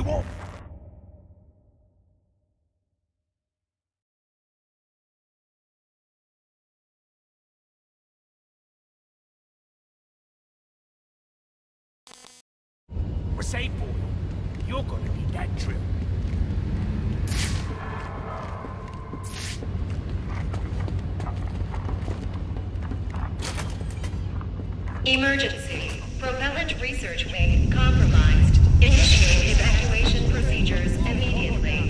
won't. We're safe, boy. You're gonna need that drill. Emergency. Propellant research wing compromised. Initiate evacuation procedures immediately.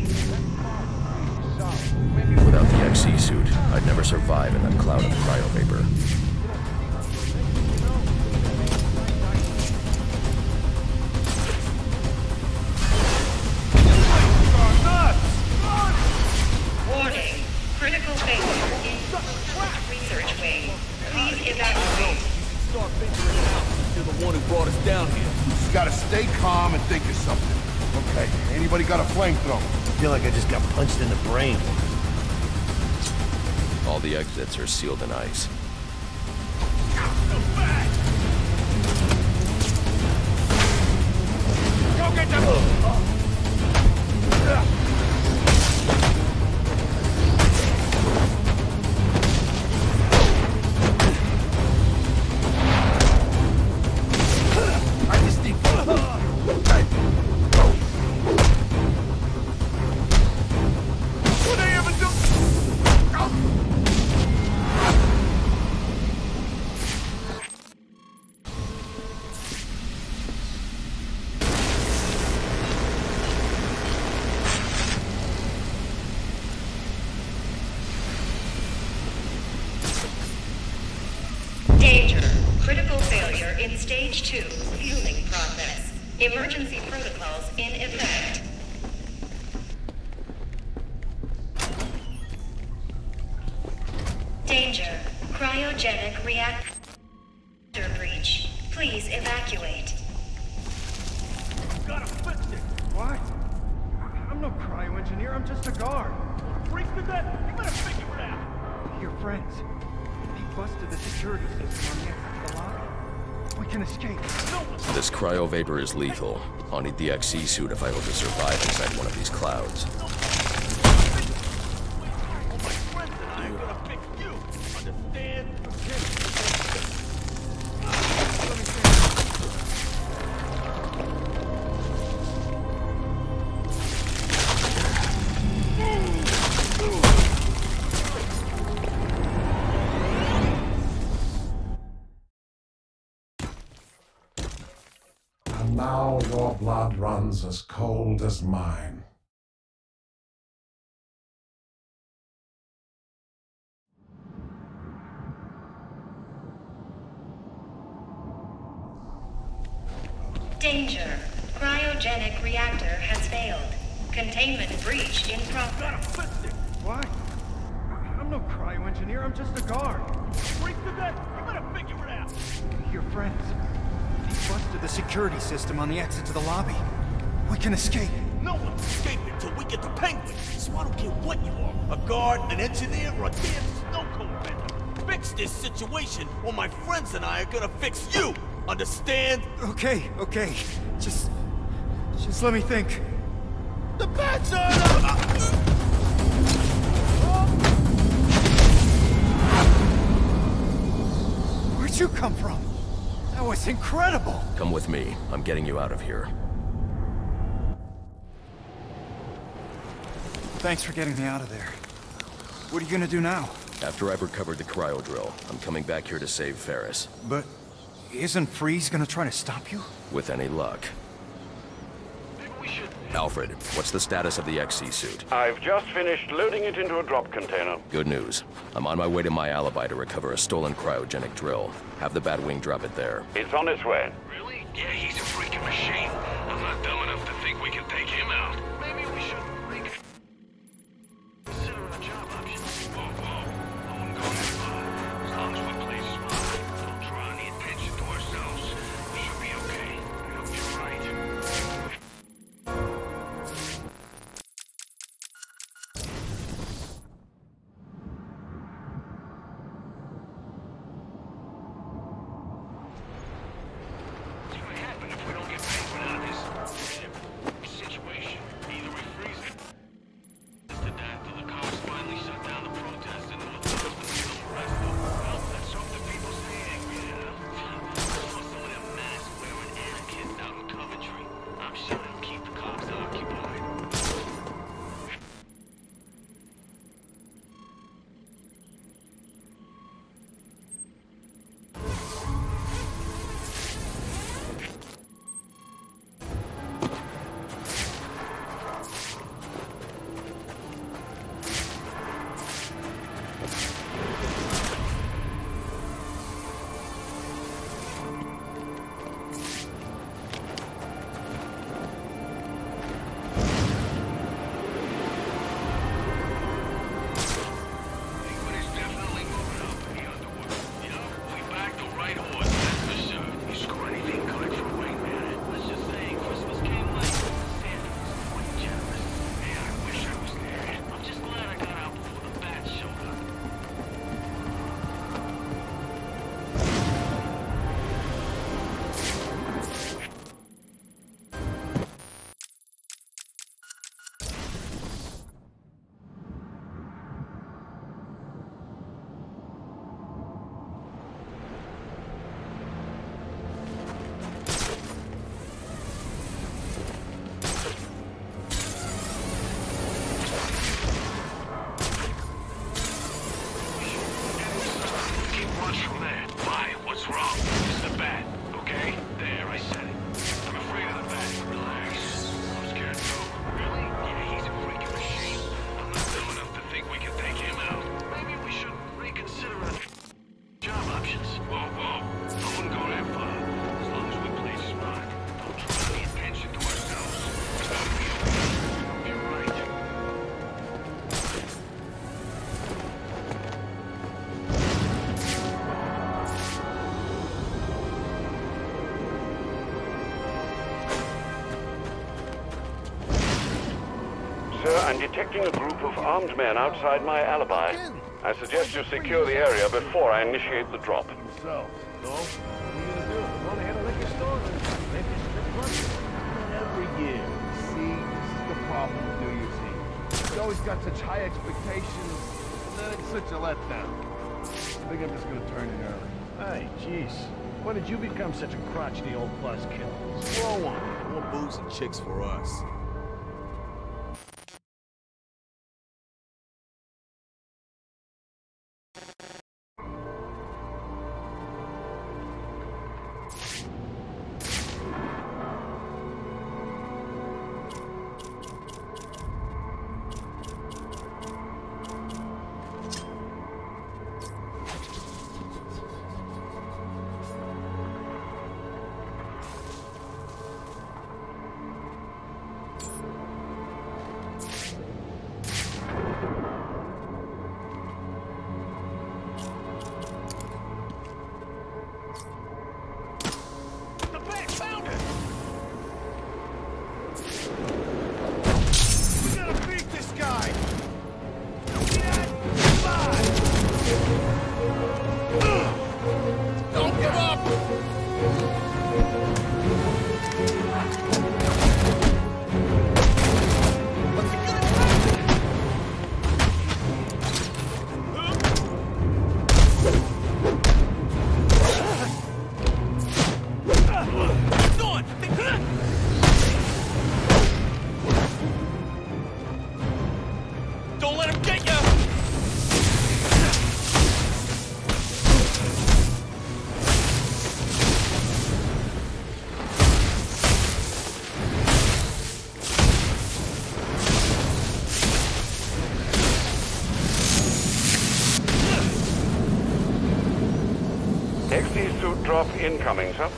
Without the XC suit, I'd never survive in that cloud of cryovapor. Warning. Critical failure in propellant research wing. Please evacuate. Start figuring it out. You're the one who brought us down here. Just gotta stay calm and think of something. Okay, anybody got a flamethrower? I feel like I just got punched in the brain. All the exits are sealed in ice. Go get them! Danger. Critical failure in stage 2 fueling process. Emergency protocols in effect. Danger. Cryogenic reactor breach. Please evacuate. Gotta fix it! What? I'm no cryo-engineer, I'm just a guard. Freaks to death! You better figure it out! Your friends. They busted the security system on the exit to the lobby. We can escape. This cryovapor is lethal. I'll need the XC suit if I hope to survive inside one of these clouds. All my friends and I are gonna fix you! Understand? And now your blood runs as cold as mine. Danger. Cryogenic reactor has failed. Containment breach in progress. Gotta fix it! Why? I'm no cryo-engineer, I'm just a guard. Freaks to death! You better figure it out! Your friends. They busted the security system on the exit to the lobby. We can escape. No one's escaping until we get to Penguin. So I don't care what you are. A guard, an engineer, or a damn snow cone vendor. Fix this situation, or my friends and I are gonna fix you! Understand? Okay. Just let me think. The bats are... Where'd you come from? That was incredible. Come with me. I'm getting you out of here. Thanks for getting me out of there. What are you gonna do now? After I've recovered the cryo drill, I'm coming back here to save Ferris. But isn't Freeze gonna try to stop you? With any luck. Alfred, what's the status of the XC suit? I've just finished loading it into a drop container. Good news. I'm on my way to my alibi to recover a stolen cryogenic drill. Have the Batwing drop it there. It's on its way. Really? Yeah, he's a freaking machine. I'm not dumb enough to think we can take him out. Maybe we should consider a job option. Whoa. I wouldn't go that far. As long as we play smart, don't draw any attention to ourselves, we should be okay. I hope you're right. What's gonna happen if we don't get Penguin out of this situation? detecting a group of armed men outside my alibi. I suggest you secure the area before I initiate the drop. So, what are you gonna do? Go ahead and liquor store and make a strip club? Every year. See, this is the problem with New Year's Eve. You always got such high expectations, and then it's such a letdown. I think I'm just gonna turn it early. Hey, jeez. When did you become such a crotchety old buzzkill? Slow on. More booze and chicks for us. Don't let him get you! XT suit drop incoming, sir.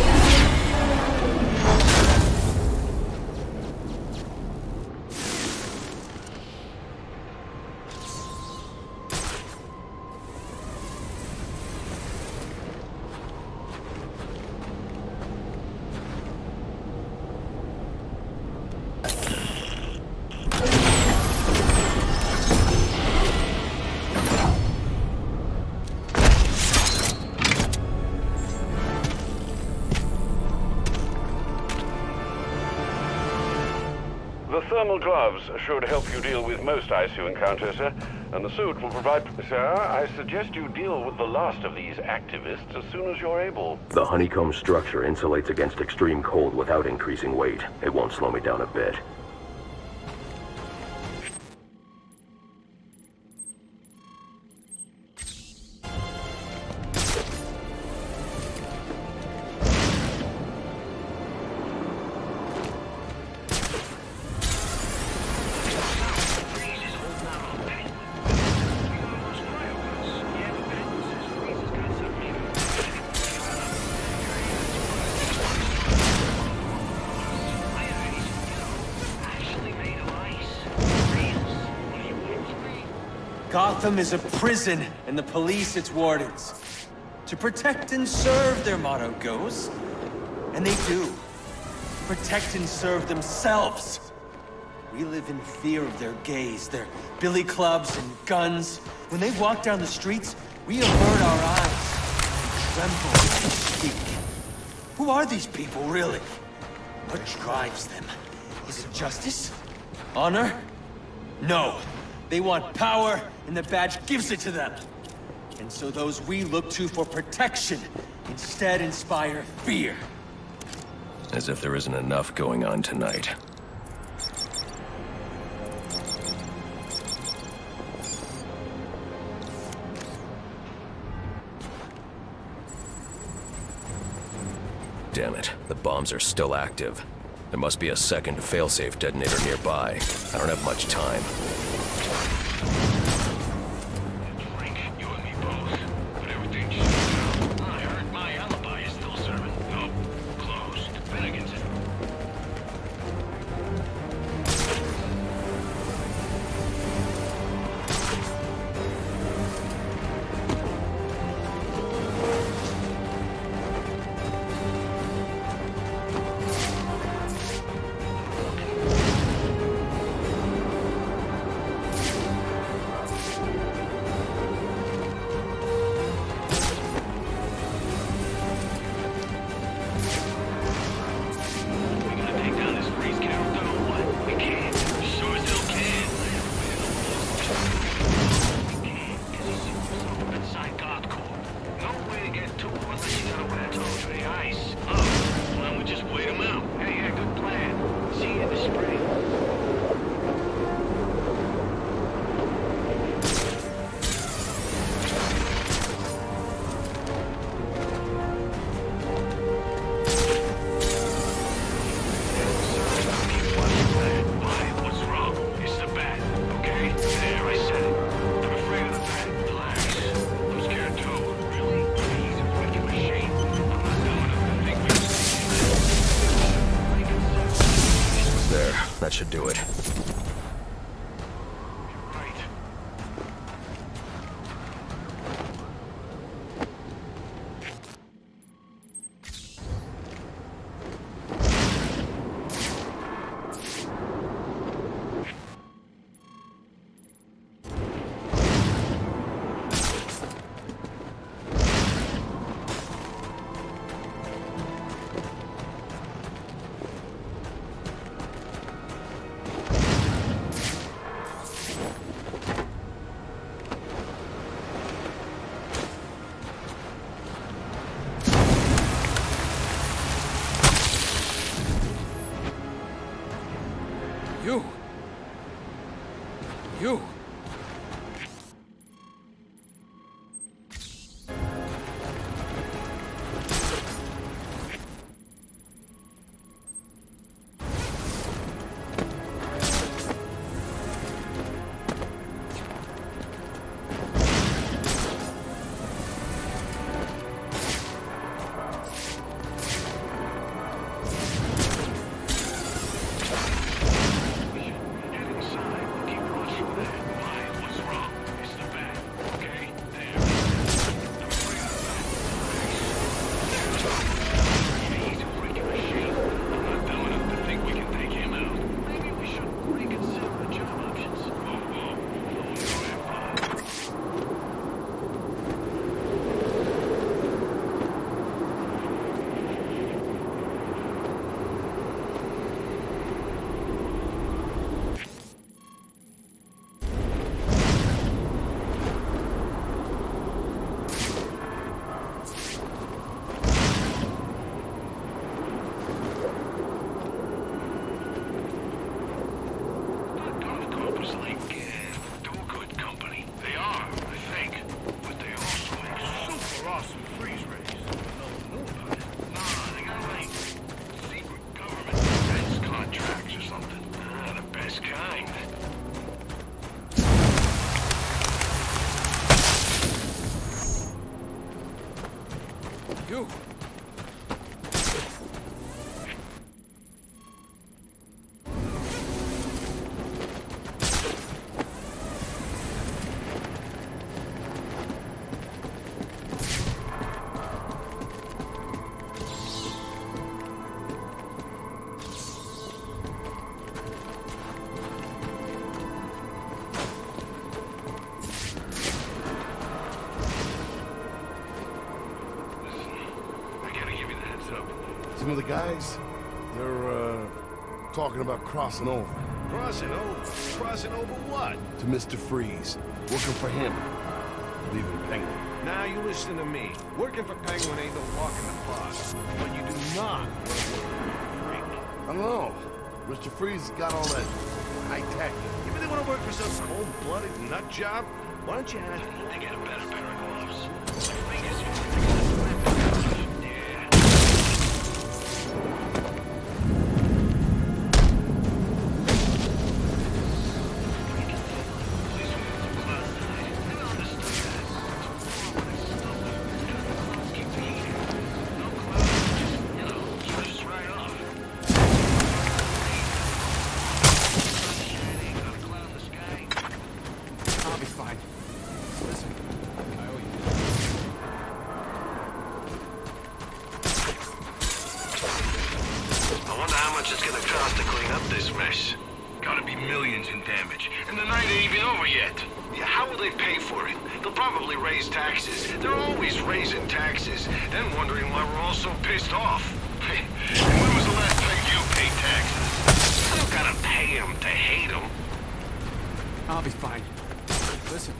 The thermal gloves should help you deal with most ICU encounters, sir. And the suit will provide... Sir, I suggest you deal with the last of these activists as soon as you're able. The honeycomb structure insulates against extreme cold without increasing weight. It won't slow me down a bit. Gotham is a prison, and the police its wardens. To protect and serve, their motto goes. And they do. Protect and serve themselves. We live in fear of their gaze, their billy clubs and guns. When they walk down the streets, we avert our eyes. Tremble as they speak. Who are these people, really? What drives them? Is it justice? Honor? No. They want power, and the badge gives it to them. And so those we look to for protection instead inspire fear. As if there isn't enough going on tonight. Damn it, the bombs are still active. There must be a second failsafe detonator nearby. I don't have much time. Frank, you and me both. But everything's shut down. I heard my alibi is still serving. Nope. Closed. Finnegan's in. should do it. You! You! Some of the guys, they're, talking about crossing over. Crossing over? Crossing over what? To Mr. Freeze. Working for him. Leaving Penguin. Now you listen to me. Working for Penguin ain't no walk in the park. But you do not want to work for Freak. I don't know. Mr. Freeze has got all that high tech. You really want to work for some cold-blooded nut job? Why don't you ask him to get a better pair of gloves? My fingers I'll be fine. Listen.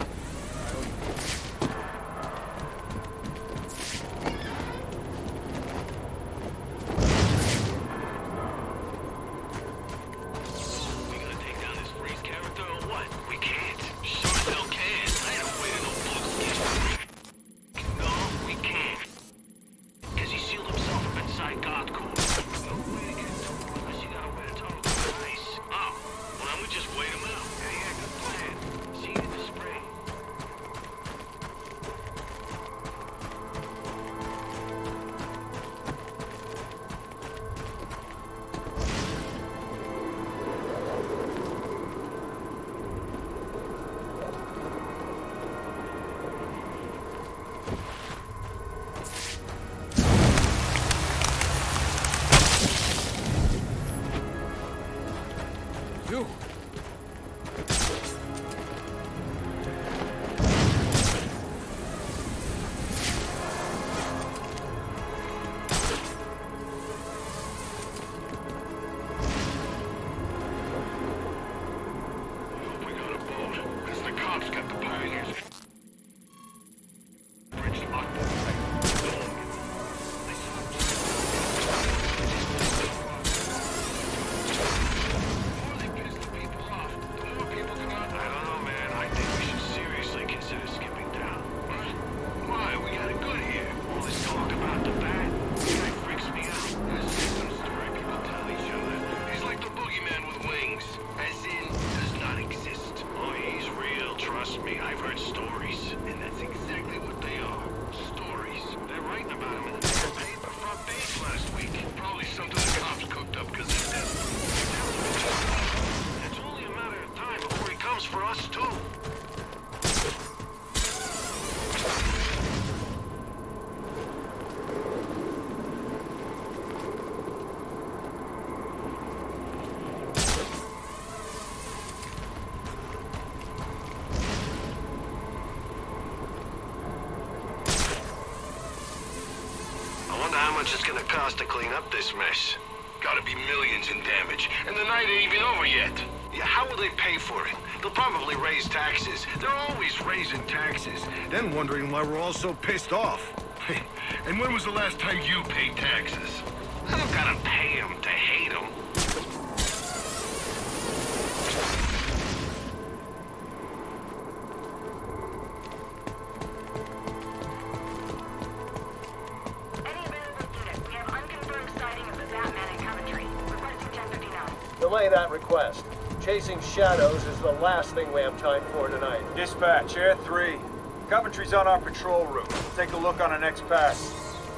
Trust me, I've heard stories, and that's exactly what they are. Stories. They're writing about him in the damn paper front page last week. Probably something the cops cooked up because he's dead. It's only a matter of time before he comes for us, too. It's gonna cost to clean up this mess. Gotta be millions in damage, and the night ain't even over yet. Yeah, how will they pay for it? They'll probably raise taxes. They're always raising taxes, then wondering why we're all so pissed off. And when was the last time you paid taxes? I don't gotta pay them to hate them. Delay that request. Chasing shadows is the last thing we have time for tonight. Dispatch, Air 3. Coventry's on our patrol route. Take a look on the next pass.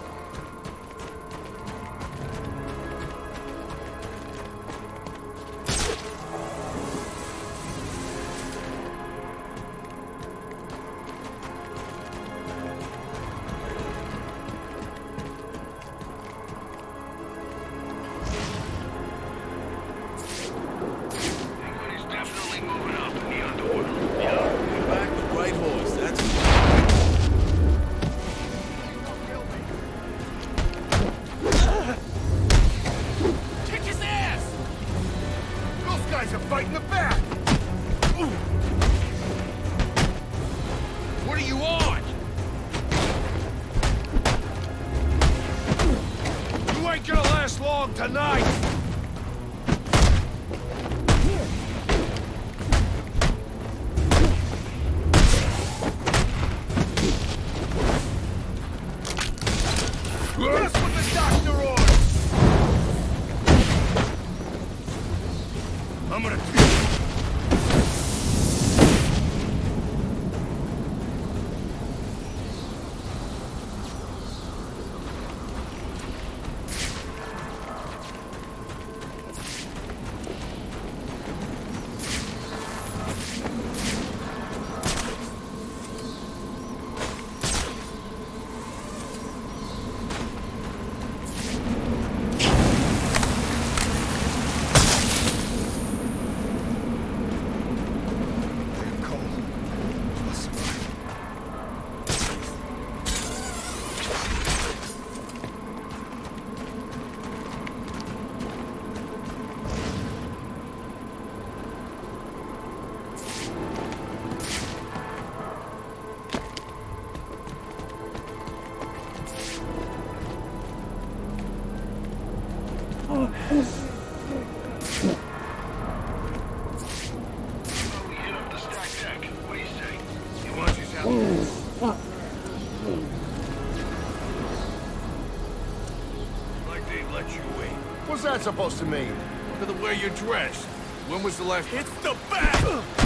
What's that supposed to mean? Look at the way you're dressed. When was the last... Hit the back!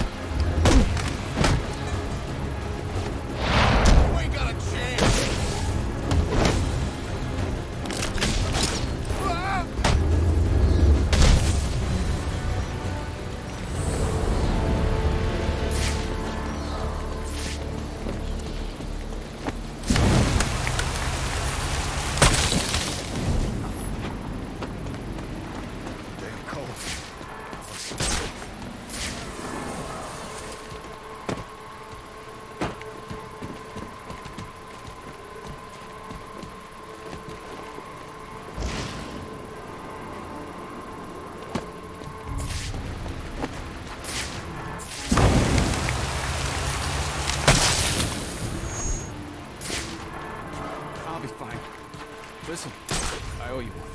You ain't got a chance! Listen, I owe you one.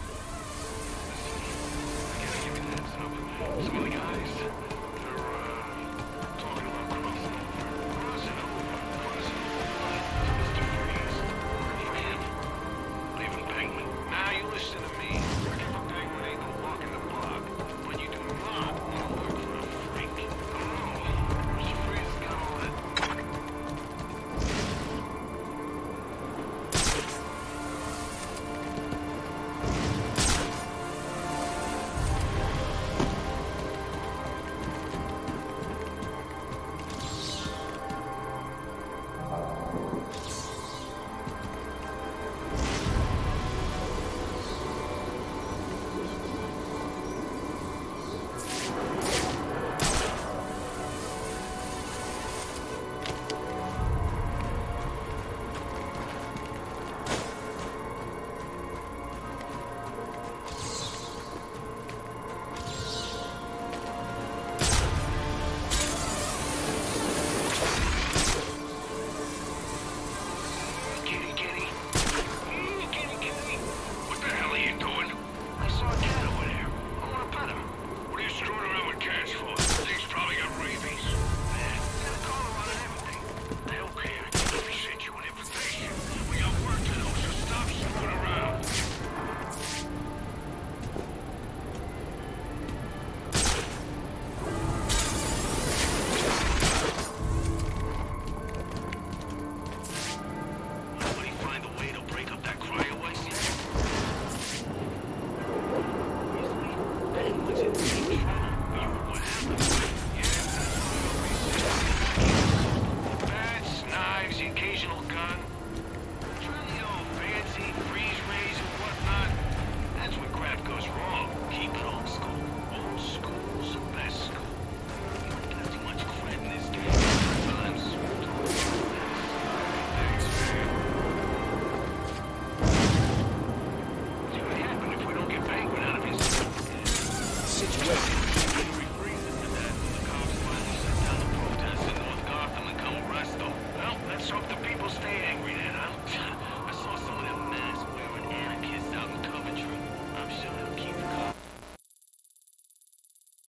I gotta give you the heads up. Some of the guys, they're, talking about crossing over. Mr. Freeze. For him. Leaving Penguin. Now you listen to me. Working for Penguin ain't no walk in the park. But you do not want to work for a freak. I don't know. Mr. Freeze has got all that with. Well, let's hope the people stay